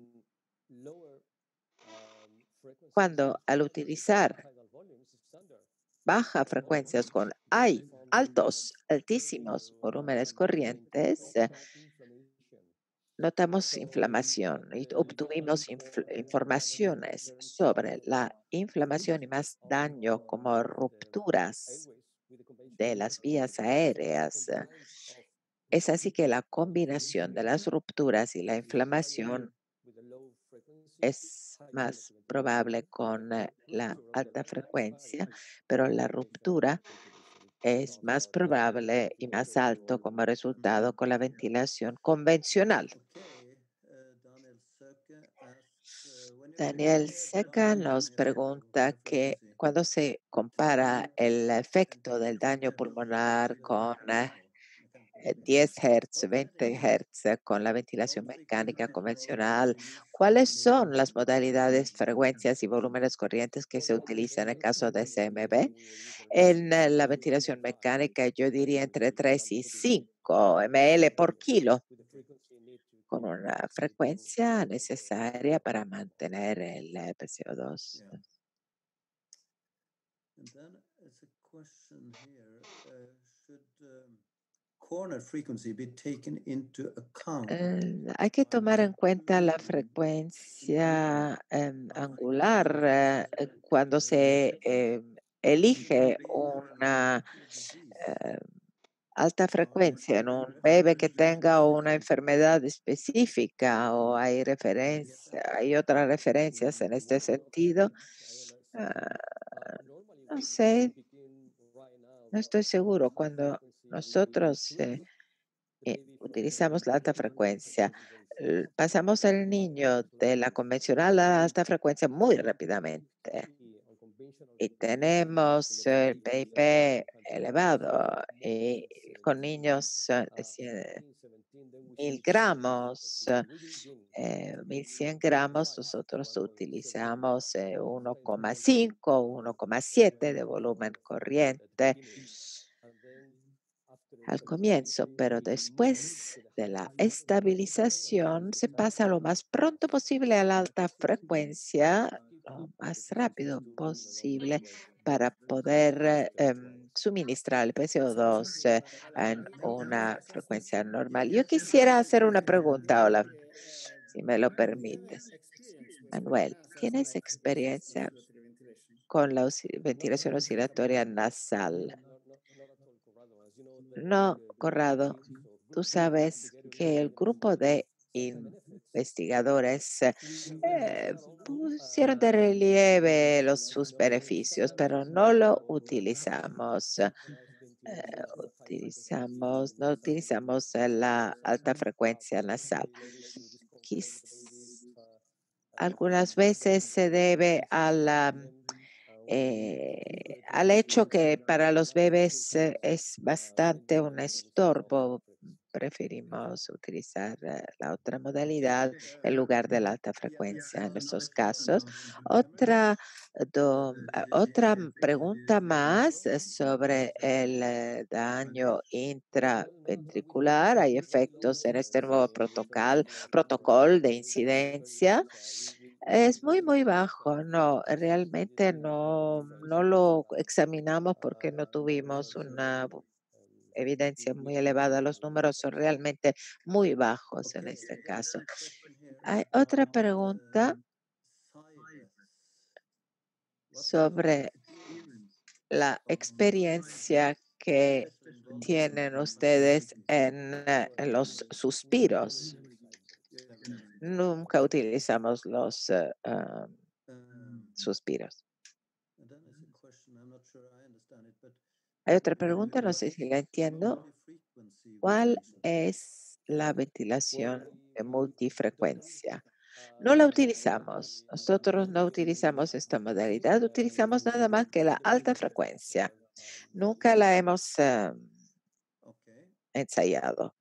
cuando al utilizar bajas frecuencias con hay altos, altísimos volúmenes corrientes, eh, notamos inflamación y obtuvimos inf- informaciones sobre la inflamación y más daño como rupturas de las vías aéreas. eh, Es así que la combinación de las rupturas y la inflamación es más probable con eh, la alta frecuencia, pero la ruptura es más probable y más alto como resultado con la ventilación convencional. Daniel Seca nos pregunta que cuando se compara el efecto del daño pulmonar con eh, eh, diez hertz, veinte hertz eh, con la ventilación mecánica convencional, ¿cuáles son las modalidades, frecuencias y volúmenes corrientes que se utilizan en el caso de C M B? En eh, la ventilación mecánica, yo diría entre tres y cinco ml por kilo, con una frecuencia necesaria para mantener el eh, P C O dos. Yeah. And then it's a question here. Uh, should um, corner frequency be taken into account? Eh, hay que tomar en cuenta la frecuencia em, angular eh, eh, cuando se eh, elige una eh, alta frecuencia en un bebé que tenga una enfermedad específica o hay referencia, hay otras referencias en este sentido. Ah, no sé, no estoy seguro. Cuando nosotros eh, eh, utilizamos la alta frecuencia, l- pasamos al niño de la convencional a la alta frecuencia muy rápidamente y tenemos el P I P elevado y con niños eh, de cien mil gramos, eh, mil cien gramos, nosotros utilizamos eh, uno coma cinco, uno coma siete de volumen corriente al comienzo, pero después de la estabilización se pasa lo más pronto posible a la alta frecuencia, lo más rápido posible para poder eh, em, suministrar el P C O dos eh, en una frecuencia normal. Yo quisiera hacer una pregunta, Olaf, si me lo permites. Manuel, ¿tienes experiencia con la osci- ventilación oscilatoria nasal? No, Corrado, tú sabes que el grupo de investigadores eh, eh, pusieron de relieve los, sus beneficios, pero no lo utilizamos. eh, utilizamos, no utilizamos eh, la alta frecuencia nasal. Quiz- algunas veces se debe a la eh, al hecho que para los bebés eh, es bastante un estorbo. Preferimos utilizar eh, la otra modalidad en lugar de la alta frecuencia en estos casos. Otra, do- ah, otra pregunta más eh, sobre el eh, daño intraventricular. Hay efectos en este nuevo protocolo, protocolo de incidencia. Es muy, muy bajo. No, realmente no, no lo examinamos porque no tuvimos una bu- evidencia muy elevada. Los números son realmente muy bajos en este caso. Hay otra pregunta sobre la experiencia que tienen ustedes en, eh, en los suspiros. Nunca utilizamos los eh, ah, suspiros. Hay otra pregunta, no sé si la entiendo. ¿Cuál es la ventilación de multifrecuencia? No la utilizamos. Nosotros no utilizamos esta modalidad. Utilizamos nada más que la alta frecuencia. Nunca la hemos eh, ensayado.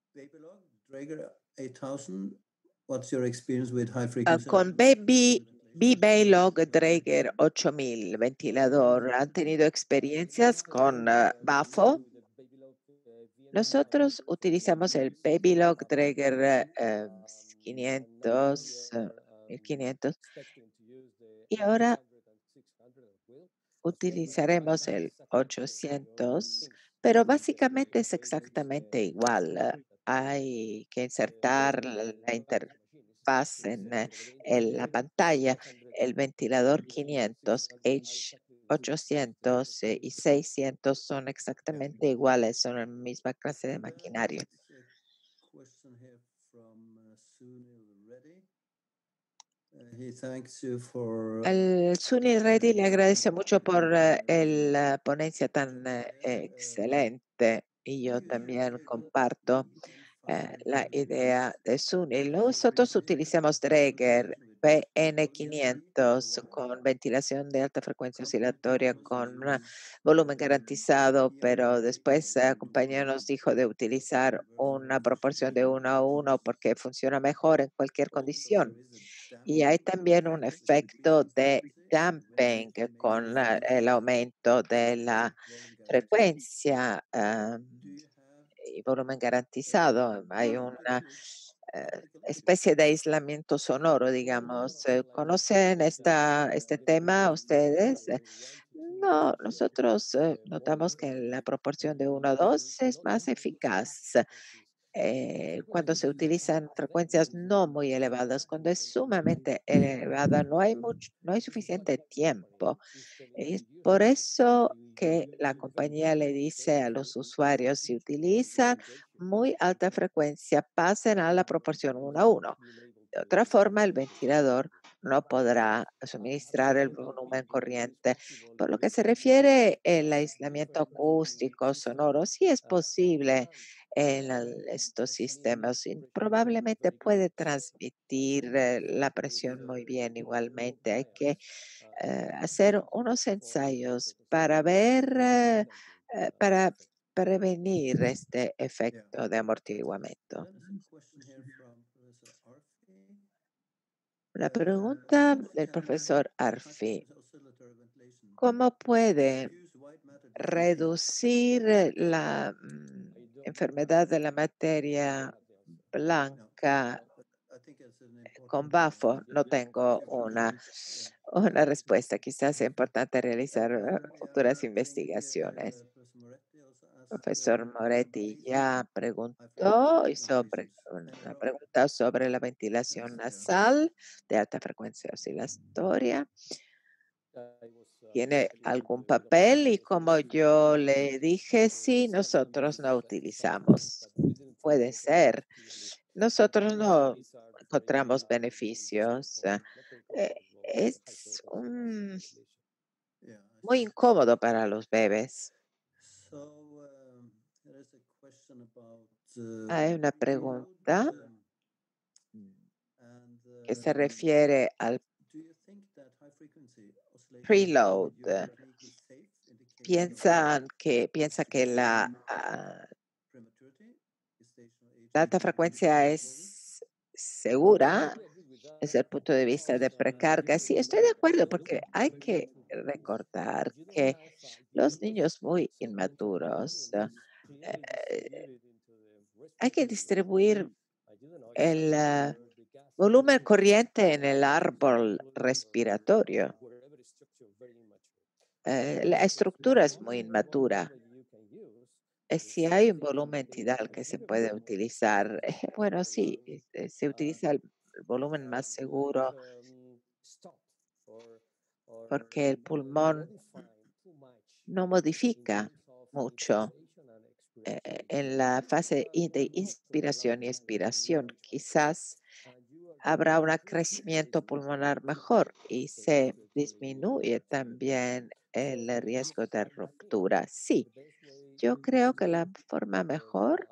Babylog, Draeger eight thousand. What's your experience with high Ah, frequency? con Baby B-Baylog Draeger ocho mil ventilador. ¿Han tenido experiencias con uh, Bafo? Nosotros utilizamos el Babylog Draeger eh, quinientos, eh, mil quinientos, y ahora utilizaremos el ochocientos, pero básicamente es exactamente igual. eh, Hay que insertar la la interfaz en, eh, en la pantalla. El ventilador quinientos, H ochocientos eh, y seiscientos son exactamente iguales, son la misma clase de maquinaria. There's a question here from uh, Sunil Reddy. Uh, he thanks you for Al Sunil Reddy le agradece mucho por eh, el- la ponencia tan eh, excelente, y yo también comparto eh, la idea de Sunil. Nosotros utilizamos Draeger P N quinientos con ventilación de alta frecuencia oscilatoria con un volumen garantizado, pero después la compañía nos dijo de utilizar una proporción de uno a uno porque funciona mejor en cualquier condición. Y hay también un efecto de damping con la- el aumento de la frecuencia ah, y volumen garantizado. Hay una eh, especie de aislamiento sonoro, digamos. Eh, ¿Conocen esta, este tema ustedes? Eh, No, nosotros eh, notamos que la proporción de uno a dos es más eficaz eh, cuando se utilizan frecuencias no muy elevadas. Cuando es sumamente elevada, no hay mucho, no hay suficiente tiempo. Es por eso que la compañía le dice a los usuarios, si utilizan muy alta frecuencia, pasen a la proporción uno a uno. De otra forma, el ventilador no podrá suministrar el volumen corriente. Por lo que se refiere al aislamiento acústico, sonoro, sí es posible en el- estos sistemas y probablemente puede transmitir eh, la presión muy bien igualmente. Hay que eh, hacer unos ensayos para ver, eh, eh, para prevenir este yeah. efecto de amortiguamiento. Then there's a question here from Professor Arfi. La Uh, pregunta how del can profesor high Arfi: frequency oscillatory ventilation ¿cómo puede reduce white matter diffusion? reducir eh, la mm, enfermedad de la materia No, blanca but I think it's an con important bafo? uh, No tengo diffusion. una, Yeah. una respuesta. Quizás sea importante realizar eh, Um, yeah, futuras I think investigaciones. uh, Professor Moretti also asked Profesor uh, Moretti about ya nasal high preguntó, frequency hizo pre- ventilations. And there una are pregunta sobre la ventilación next, yeah. nasal de alta frecuencia oscilatoria. ¿Tiene algún papel? Y como yo le dije, sí, nosotros no utilizamos. Puede ser. Nosotros no encontramos beneficios. ah, eh, Es un- Yeah, I muy see. incómodo para los bebés. So um, there is a question about uh, Hay una preload, pregunta um, and que se um, refiere al do you think that high frequency oscillation preload. in your technique is safe in the case of Piensan que, piensa que la ah, prematurity, gestational age, la and alta peak frecuencia volume? es segura desde el punto de vista de precarga. Sí, estoy de acuerdo porque hay que recordar que los niños muy inmaturos ah, eh, hay que distribuir el ah, volumen corriente en el árbol respiratorio. Eh, la estructura es muy inmatura. Eh, Si hay un volumen tidal que se puede utilizar, eh, bueno, sí, eh, se utiliza el el volumen más seguro porque el pulmón no modifica mucho eh, eh, en la fase in- de inspiración y expiración. Quizás habrá un crecimiento pulmonar mejor y se disminuye también el riesgo de ruptura. Sí, yo creo que la forma mejor,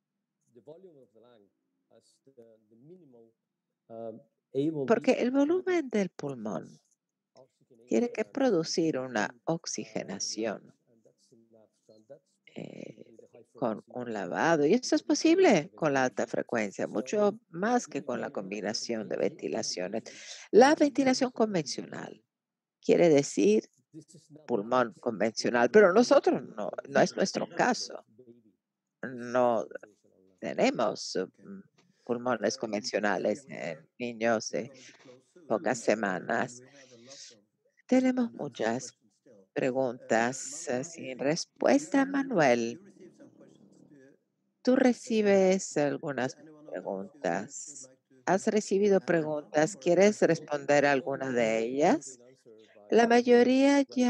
porque el volumen del pulmón tiene que producir una oxigenación eh, con un lavado. Y esto es posible con la alta frecuencia, mucho más que con la combinación de ventilaciones. La ventilación convencional quiere decir pulmón convencional, pero nosotros no, no es nuestro caso. No tenemos eh, mm, pulmones convencionales en niños de pocas semanas. Tenemos muchas preguntas eh, sin respuesta, Manuel. Tú recibes algunas preguntas. ¿Has recibido preguntas? ¿Quieres responder a alguna de ellas? La mayoría ya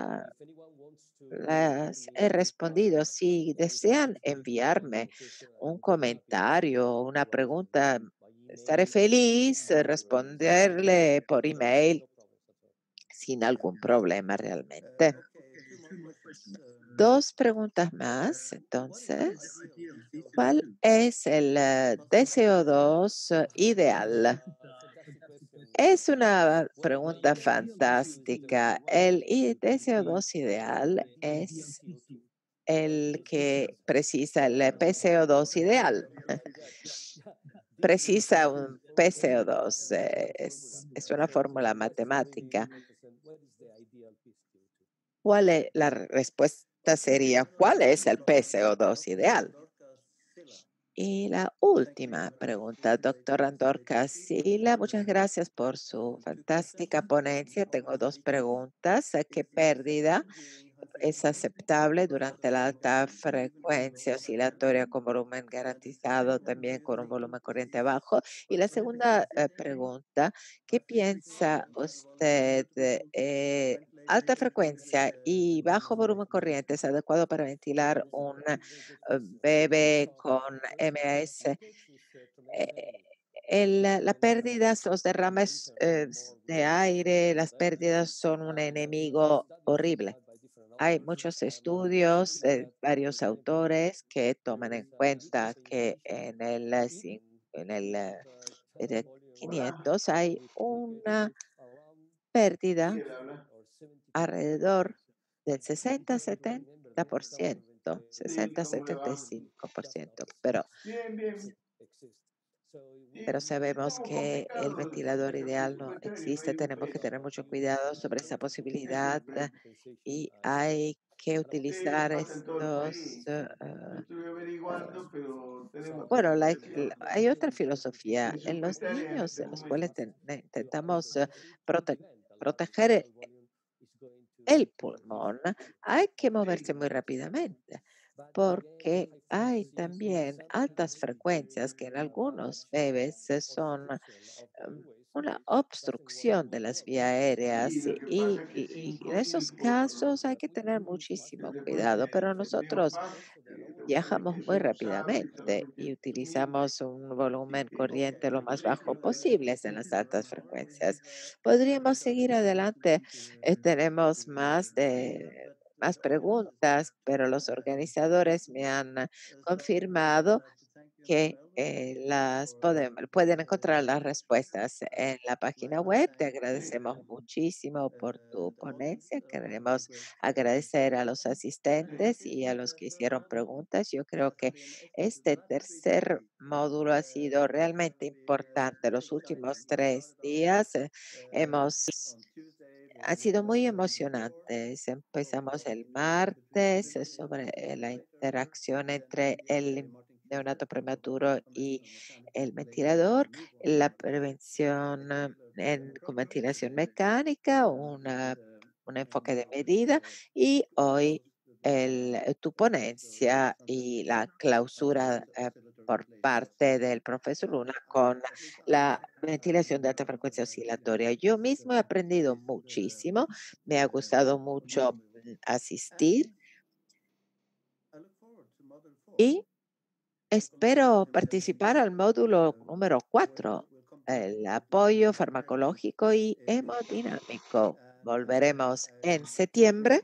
las he respondido. Si desean enviarme un comentario o una pregunta, estaré feliz de responderle por email sin algún problema realmente. Dos preguntas más, entonces. ¿Cuál es el eh, D C O dos eh, ideal? Es una pregunta fantástica. El I- D C O dos ideal es el que precisa el P C O dos ideal. Precisa un P C O dos. eh, es, es una fórmula matemática. ¿Cuál es la respuesta? Sería, ¿cuál es el P C O dos ideal? Y la última pregunta, doctor Andorca Sila, muchas gracias por su fantástica ponencia. Tengo dos preguntas. ¿Qué pérdida es aceptable durante la alta frecuencia oscilatoria con volumen garantizado, también con un volumen corriente bajo? Y la segunda eh, pregunta, ¿qué piensa usted? Eh, alta frecuencia y bajo volumen corriente es adecuado para ventilar un eh, bebé con M A S? Eh, el- la pérdidas, los derrames eh, de aire, las pérdidas son un enemigo horrible. Hay muchos estudios, eh, varios autores que toman en cuenta que en el, eh, cin- en el eh, de Hola. quinientos hay una Sí, pérdida él habla. alrededor del sesenta setenta por ciento, Sí, sesenta ¿cómo le setenta y va? cinco por ciento, pero Bien, bien. Y pero es sabemos como que el complicado lo de ventilador la ideal no frecuencia y no existe. hay un Tenemos que precio. tener mucho cuidado sobre esa posibilidad eh, Siempre. y hay que Sí, eso utilizar pasa en todo el estos, país. eh, Yo eh, estuve averiguando, pero tenemos que bueno, la- tener la- siempre hay otra filosofía en los presupuestaria en niños este de los cuales momento. ten- ne- intentamos eh, prote- proteger e- el pulmón. Hay que moverse Sí, muy rápidamente porque hay también altas frecuencias que en algunos bebés eh, son em, una obstrucción de las vías sí, aéreas lo que y, pasa es que y- y en cinco esos cinco por casos hay que tener el muchísimo después cuidado, de, pero de nosotros Neopar, eh, lo que pasa es viajamos que muy eso sabe rápidamente solamente y mil, utilizamos un así volumen que corriente lo en el más colegio bajo lo tenemos posible en las altas frecuencias. Podríamos seguir adelante. Eh, tenemos más de más preguntas, pero los organizadores me han confirmado que eh, las podem- pueden encontrar las respuestas en la página web. Te agradecemos muchísimo por tu ponencia. Queremos agradecer a los asistentes y a los que hicieron preguntas. Yo creo que este tercer módulo ha sido realmente importante. Los últimos tres días eh, hemos ha sido muy emocionante. Empezamos el martes eh, sobre eh, la interacción entre el neonato prematuro y el ventilador, la prevención eh, en, con ventilación mecánica, una, un enfoque de medida y hoy el, eh, tu ponencia y la clausura eh, por parte del profesor Luna con la ventilación de alta frecuencia oscilatoria. Yo mismo he aprendido muchísimo, me ha gustado mucho mm, asistir y espero participar al módulo número cuatro, el apoyo farmacológico y hemodinámico. Volveremos en septiembre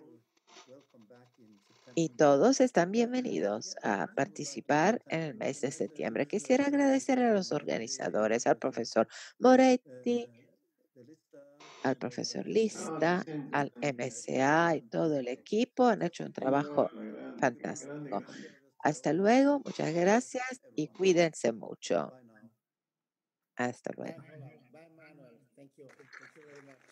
y todos están bienvenidos a participar en el mes de septiembre. Quisiera agradecer a los organizadores, al profesor Moretti, al profesor Lista, al M S A y todo el equipo. Han hecho un trabajo fantástico. Hasta luego, muchas gracias y cuídense mucho. Hasta luego. Bye, Manuel. Thank you. Thank you very much.